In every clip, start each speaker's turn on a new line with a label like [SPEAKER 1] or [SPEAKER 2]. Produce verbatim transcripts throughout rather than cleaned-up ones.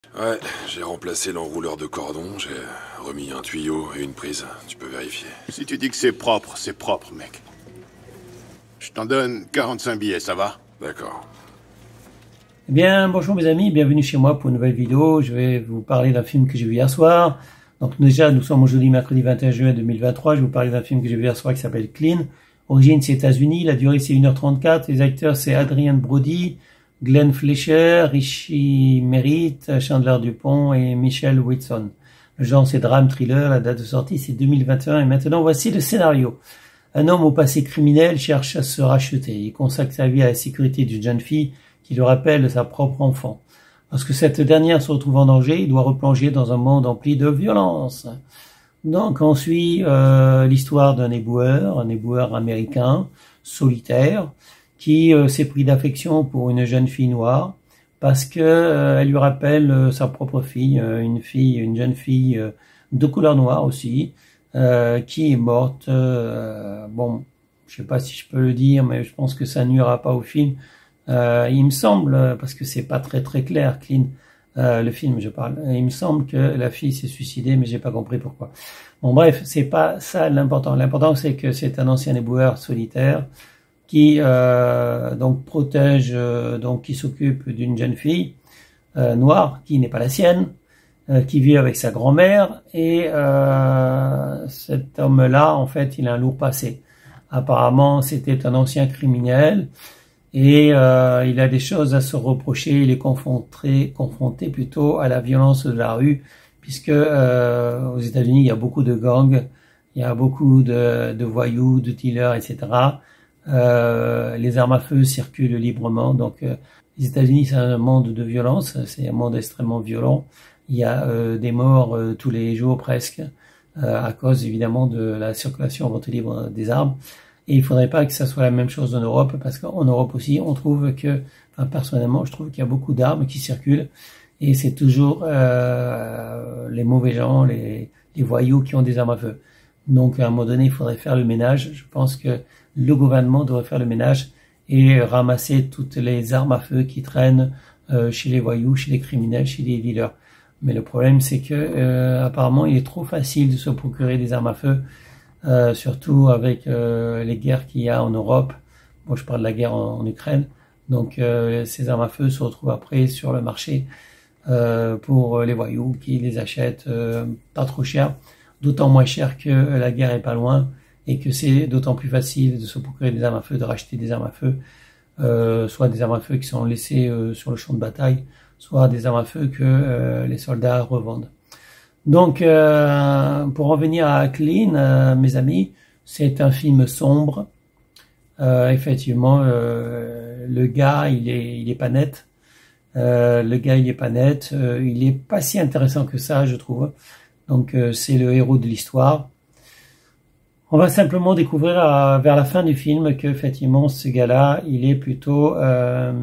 [SPEAKER 1] Ouais, j'ai remplacé l'enrouleur de cordon, j'ai remis un tuyau et une prise. Tu peux vérifier.
[SPEAKER 2] Si tu dis que c'est propre, c'est propre, mec. Je t'en donne quarante-cinq billets, ça va?
[SPEAKER 1] D'accord.
[SPEAKER 3] Eh bien, bonjour mes amis, bienvenue chez moi pour une nouvelle vidéo. Je vais vous parler d'un film que j'ai vu hier soir. Donc déjà, nous sommes aujourd'hui mercredi vingt et un juin deux mille vingt-trois. Je vais vous parler d'un film que j'ai vu hier soir qui s'appelle Clean. Origine, c'est États-Unis. La durée, c'est une heure trente-quatre. Les acteurs, c'est Adrien Brody, Glenn Fleischer, Richie Merritt, Chandler Dupont et Michelle Whitson. Le genre, c'est drame, thriller. La date de sortie, c'est deux mille vingt et un. Et maintenant, voici le scénario. Un homme au passé criminel cherche à se racheter. Il consacre sa vie à la sécurité d'une jeune fille qui lui rappelle sa propre enfant. Lorsque cette dernière se retrouve en danger, il doit replonger dans un monde empli de violence. Donc on suit euh, l'histoire d'un éboueur, un éboueur américain, solitaire, qui euh, s'est pris d'affection pour une jeune fille noire, parce que euh, elle lui rappelle euh, sa propre fille, euh, une fille, une jeune fille euh, de couleur noire aussi, euh, qui est morte. Euh, bon, je sais pas si je peux le dire, mais je pense que ça nuira pas au film. Euh, il me semble, parce que c'est pas très très clair, Clean, euh, le film je parle, il me semble que la fille s'est suicidée, mais j'ai pas compris pourquoi. Bon bref, c'est pas ça l'important. L'important c'est que c'est un ancien éboueur solitaire qui euh, donc protège, euh, donc qui s'occupe d'une jeune fille euh, noire qui n'est pas la sienne, euh, qui vit avec sa grand-mère, et euh, cet homme-là, en fait, il a un lourd passé. Apparemment, c'était un ancien criminel. Et euh, il a des choses à se reprocher, il est confronté, confronté plutôt à la violence de la rue, puisque euh, aux États-Unis il y a beaucoup de gangs, il y a beaucoup de, de voyous, de dealers, et cetera. Euh, les armes à feu circulent librement, donc euh, les États-Unis c'est un monde de violence, c'est un monde extrêmement violent. Il y a euh, des morts euh, tous les jours presque, euh, à cause évidemment de la circulation en vente libre des armes. Et il faudrait pas que ça soit la même chose en Europe, parce qu'en Europe aussi, on trouve que, enfin, personnellement, je trouve qu'il y a beaucoup d'armes qui circulent, et c'est toujours euh, les mauvais gens, les, les voyous qui ont des armes à feu. Donc, à un moment donné, il faudrait faire le ménage. Je pense que le gouvernement devrait faire le ménage et ramasser toutes les armes à feu qui traînent euh, chez les voyous, chez les criminels, chez les dealers. Mais le problème, c'est que euh, apparemment, il est trop facile de se procurer des armes à feu. Euh, surtout avec euh, les guerres qu'il y a en Europe. Bon, je parle de la guerre en, en Ukraine. Donc, euh, ces armes à feu se retrouvent après sur le marché euh, pour les voyous qui les achètent euh, pas trop cher, d'autant moins cher que la guerre est pas loin et que c'est d'autant plus facile de se procurer des armes à feu, de racheter des armes à feu, euh, soit des armes à feu qui sont laissées euh, sur le champ de bataille, soit des armes à feu que euh, les soldats revendent. Donc, euh, pour revenir à Clean, euh, mes amis, c'est un film sombre. Euh, effectivement, euh, le gars, il est, il est pas net. Euh, le gars, il est pas net. Euh, il est pas si intéressant que ça, je trouve. Donc, euh, c'est le héros de l'histoire. On va simplement découvrir à, vers la fin du film que, effectivement, ce gars-là, il est plutôt euh,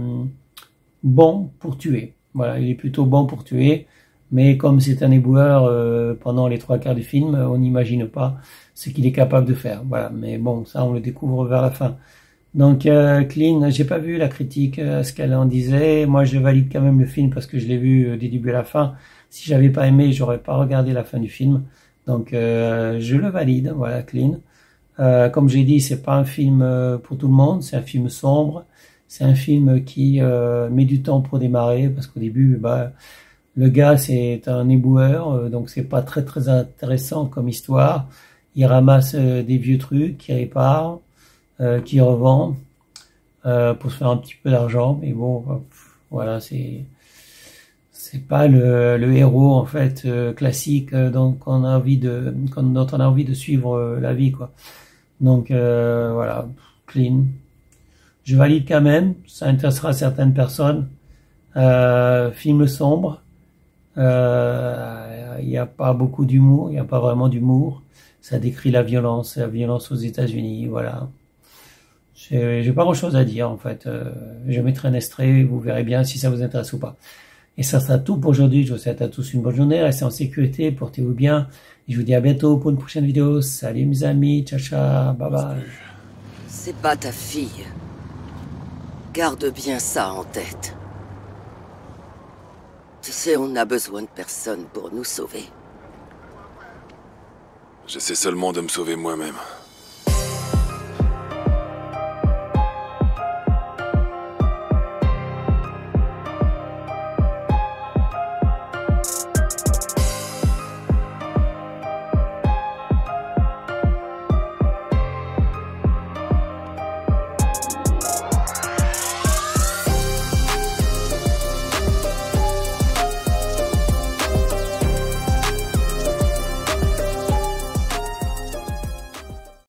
[SPEAKER 3] bon pour tuer. Voilà, il est plutôt bon pour tuer. Mais comme c'est un éboueur, euh, pendant les trois quarts du film, on n'imagine pas ce qu'il est capable de faire. Voilà. Mais bon, ça, on le découvre vers la fin. Donc, euh, Clean, j'ai pas vu la critique, euh, ce qu'elle en disait. Moi, je valide quand même le film parce que je l'ai vu euh, du début à la fin. Si j'avais pas aimé, j'aurais pas regardé la fin du film. Donc, euh, je le valide. Voilà, Clean. Euh, comme j'ai dit, c'est pas un film euh, pour tout le monde. C'est un film sombre. C'est un film qui euh, met du temps pour démarrer parce qu'au début, bah, le gars, c'est un éboueur, euh, donc c'est pas très très intéressant comme histoire. Il ramasse euh, des vieux trucs qu'il répare, euh, qu'il revend euh, pour se faire un petit peu d'argent. Mais bon, euh, voilà, c'est c'est pas le, le héros en fait euh, classique euh, donc on a envie de dont on a envie de suivre euh, la vie quoi. Donc euh, voilà, Clean. Je valide quand même, ça intéressera certaines personnes. Euh, film sombre. Euh, il n'y a pas beaucoup d'humour, il n'y a pas vraiment d'humour. Ça décrit la violence, la violence aux États-Unis, voilà. J'ai, j'ai pas grand-chose à dire en fait. Euh, je mettrai un extrait, vous verrez bien si ça vous intéresse ou pas. Et ça sera tout pour aujourd'hui. Je vous souhaite à tous une bonne journée, restez en sécurité, portez-vous bien. Et je vous dis à bientôt pour une prochaine vidéo. Salut mes amis, ciao ciao, bye bye.
[SPEAKER 4] C'est pas ta fille. Garde bien ça en tête. Tu sais, on n'a besoin de personne pour nous sauver.
[SPEAKER 1] J'essaie seulement de me sauver moi-même.